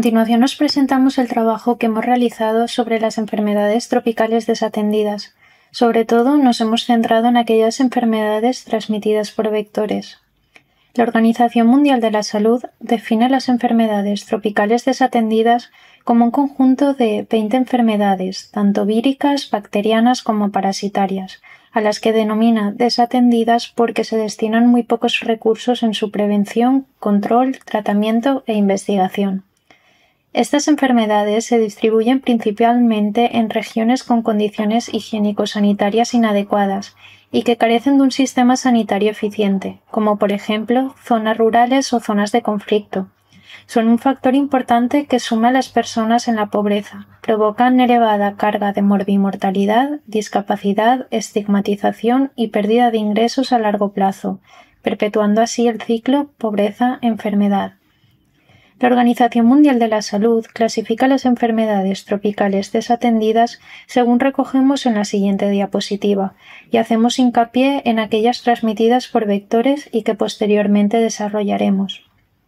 continuación os presentamos el trabajo que hemos realizado sobre las enfermedades tropicales desatendidas. Sobre todo nos hemos centrado en aquellas enfermedades transmitidas por vectores. La Organización Mundial de la Salud define las enfermedades tropicales desatendidas como un conjunto de 20 enfermedades, tanto víricas, bacterianas como parasitarias, a las que denomina desatendidas porque se destinan muy pocos recursos en su prevención, control, tratamiento e investigación. Estas enfermedades se distribuyen principalmente en regiones con condiciones higiénico-sanitarias inadecuadas y que carecen de un sistema sanitario eficiente, como por ejemplo zonas rurales o zonas de conflicto. Son un factor importante que suma a las personas en la pobreza, provocan elevada carga de morbimortalidad, discapacidad, estigmatización y pérdida de ingresos a largo plazo, perpetuando así el ciclo pobreza-enfermedad. La Organización Mundial de la Salud clasifica las enfermedades tropicales desatendidas según recogemos en la siguiente diapositiva y hacemos hincapié en aquellas transmitidas por vectores y que posteriormente desarrollaremos.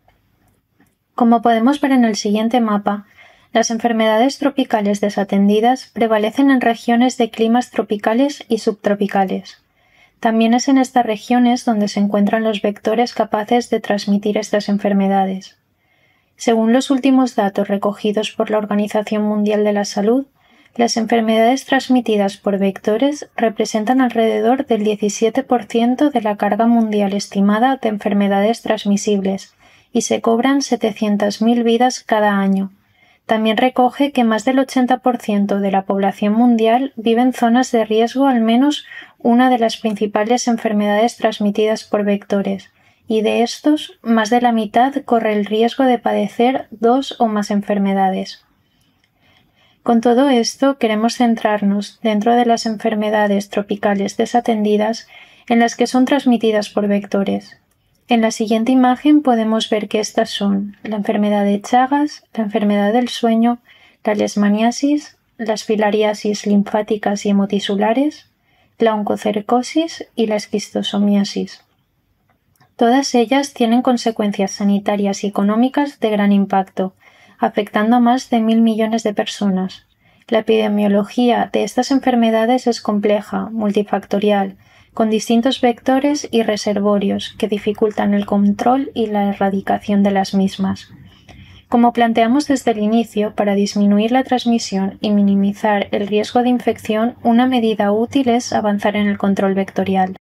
Como podemos ver en el siguiente mapa, las enfermedades tropicales desatendidas prevalecen en regiones de climas tropicales y subtropicales. También es en estas regiones donde se encuentran los vectores capaces de transmitir estas enfermedades. Según los últimos datos recogidos por la Organización Mundial de la Salud, las enfermedades transmitidas por vectores representan alrededor del 17% de la carga mundial estimada de enfermedades transmisibles y se cobran 700.000 vidas cada año. También recoge que más del 80% de la población mundial vive en zonas de riesgo al menos una de las principales enfermedades transmitidas por vectores, y de estos, más de la mitad corre el riesgo de padecer 2 o más enfermedades. Con todo esto, queremos centrarnos, dentro de las enfermedades tropicales desatendidas, en las que son transmitidas por vectores. En la siguiente imagen podemos ver que estas son la enfermedad de Chagas, la enfermedad del sueño, la leishmaniasis, las filariasis linfáticas y hemotisulares, la oncocercosis y la esquistosomiasis. Todas ellas tienen consecuencias sanitarias y económicas de gran impacto, afectando a más de 1.000 millones de personas. La epidemiología de estas enfermedades es compleja, multifactorial, con distintos vectores y reservorios que dificultan el control y la erradicación de las mismas. Como planteamos desde el inicio, para disminuir la transmisión y minimizar el riesgo de infección, una medida útil es avanzar en el control vectorial.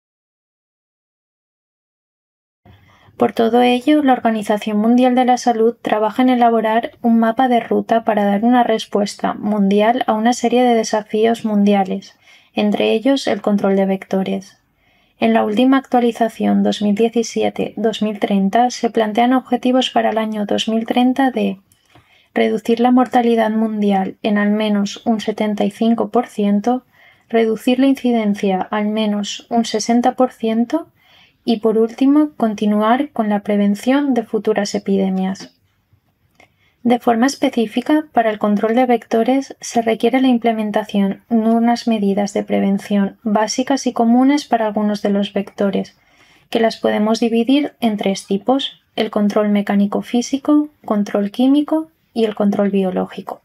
Por todo ello, la Organización Mundial de la Salud trabaja en elaborar un mapa de ruta para dar una respuesta mundial a una serie de desafíos mundiales, entre ellos el control de vectores. En la última actualización 2017-2030 se plantean objetivos para el año 2030 de reducir la mortalidad mundial en al menos un 75%, reducir la incidencia al menos un 60%, y, por último, continuar con la prevención de futuras epidemias. De forma específica, para el control de vectores se requiere la implementación de unas medidas de prevención básicas y comunes para algunos de los vectores, que las podemos dividir en 3 tipos: el control mecánico-físico, control químico y el control biológico.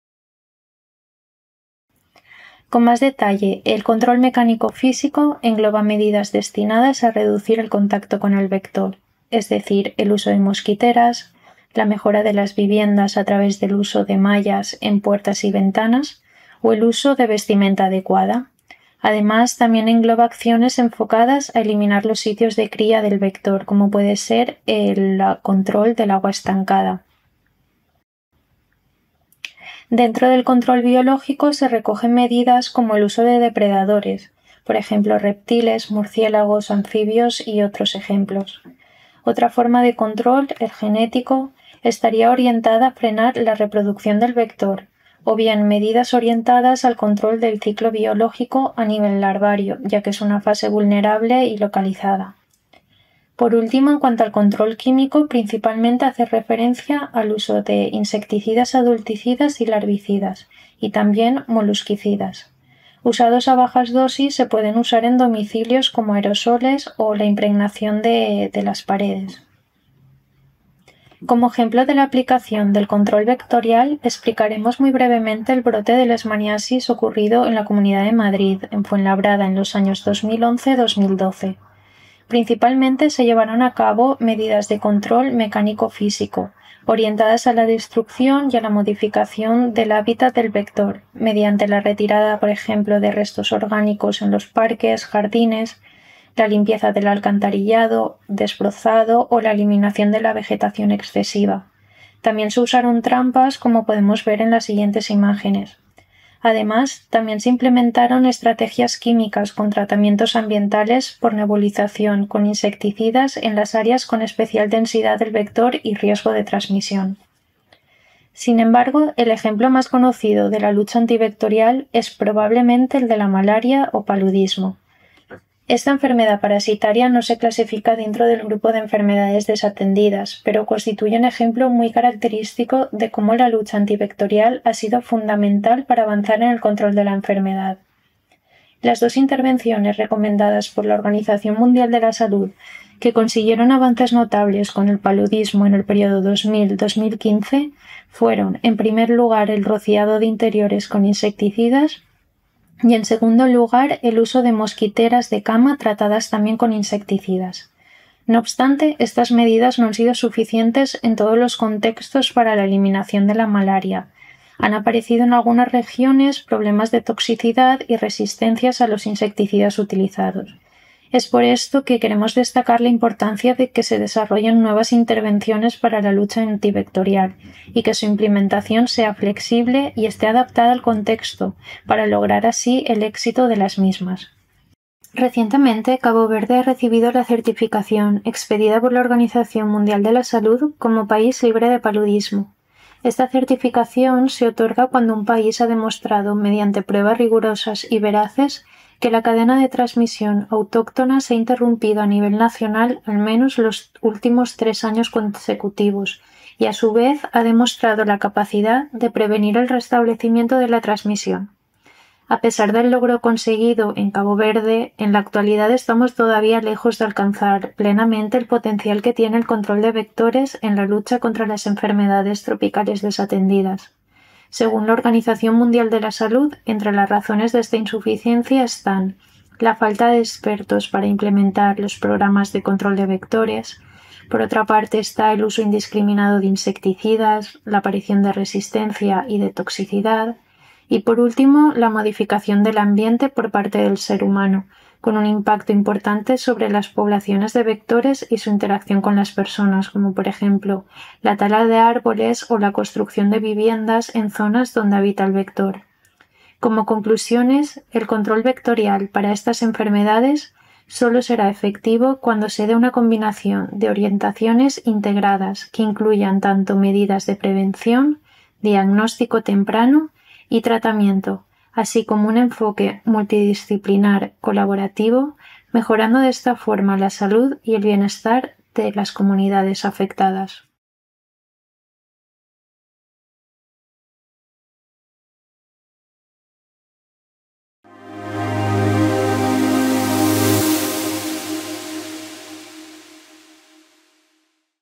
Con más detalle, el control mecánico-físico engloba medidas destinadas a reducir el contacto con el vector, es decir, el uso de mosquiteras, la mejora de las viviendas a través del uso de mallas en puertas y ventanas o el uso de vestimenta adecuada. Además, también engloba acciones enfocadas a eliminar los sitios de cría del vector, como puede ser el control del agua estancada. Dentro del control biológico se recogen medidas como el uso de depredadores, por ejemplo reptiles, murciélagos, anfibios y otros ejemplos. Otra forma de control, el genético, estaría orientada a frenar la reproducción del vector, o bien medidas orientadas al control del ciclo biológico a nivel larvario, ya que es una fase vulnerable y localizada. Por último, en cuanto al control químico, principalmente hace referencia al uso de insecticidas adulticidas y larvicidas, y también molusquicidas. Usados a bajas dosis se pueden usar en domicilios como aerosoles o la impregnación de las paredes. Como ejemplo de la aplicación del control vectorial, explicaremos muy brevemente el brote de leishmaniasis ocurrido en la Comunidad de Madrid, en Fuenlabrada, en los años 2011-2012. Principalmente se llevaron a cabo medidas de control mecánico-físico, orientadas a la destrucción y a la modificación del hábitat del vector, mediante la retirada, por ejemplo, de restos orgánicos en los parques, jardines, la limpieza del alcantarillado, desbrozado o la eliminación de la vegetación excesiva. También se usaron trampas, como podemos ver en las siguientes imágenes. Además, también se implementaron estrategias químicas con tratamientos ambientales por nebulización con insecticidas en las áreas con especial densidad del vector y riesgo de transmisión. Sin embargo, el ejemplo más conocido de la lucha antivectorial es probablemente el de la malaria o paludismo. Esta enfermedad parasitaria no se clasifica dentro del grupo de enfermedades desatendidas, pero constituye un ejemplo muy característico de cómo la lucha antivectorial ha sido fundamental para avanzar en el control de la enfermedad. Las dos intervenciones recomendadas por la Organización Mundial de la Salud, que consiguieron avances notables con el paludismo en el periodo 2000-2015, fueron, en primer lugar, el rociado de interiores con insecticidas y, en segundo lugar, el uso de mosquiteras de cama tratadas también con insecticidas. No obstante, estas medidas no han sido suficientes en todos los contextos para la eliminación de la malaria. Han aparecido en algunas regiones problemas de toxicidad y resistencias a los insecticidas utilizados. Es por esto que queremos destacar la importancia de que se desarrollen nuevas intervenciones para la lucha antivectorial y que su implementación sea flexible y esté adaptada al contexto para lograr así el éxito de las mismas. Recientemente, Cabo Verde ha recibido la certificación expedida por la Organización Mundial de la Salud como país libre de paludismo. Esta certificación se otorga cuando un país ha demostrado, mediante pruebas rigurosas y veraces, que la cadena de transmisión autóctona se ha interrumpido a nivel nacional al menos los últimos 3 años consecutivos y, a su vez, ha demostrado la capacidad de prevenir el restablecimiento de la transmisión. A pesar del logro conseguido en Cabo Verde, en la actualidad estamos todavía lejos de alcanzar plenamente el potencial que tiene el control de vectores en la lucha contra las enfermedades tropicales desatendidas. Según la Organización Mundial de la Salud, entre las razones de esta insuficiencia están la falta de expertos para implementar los programas de control de vectores. Por otra parte está el uso indiscriminado de insecticidas, la aparición de resistencia y de toxicidad. Y por último, la modificación del ambiente por parte del ser humano, con un impacto importante sobre las poblaciones de vectores y su interacción con las personas, como por ejemplo la tala de árboles o la construcción de viviendas en zonas donde habita el vector. Como conclusiones, el control vectorial para estas enfermedades solo será efectivo cuando se dé una combinación de orientaciones integradas que incluyan tanto medidas de prevención, diagnóstico temprano y tratamiento, así como un enfoque multidisciplinar colaborativo, mejorando de esta forma la salud y el bienestar de las comunidades afectadas.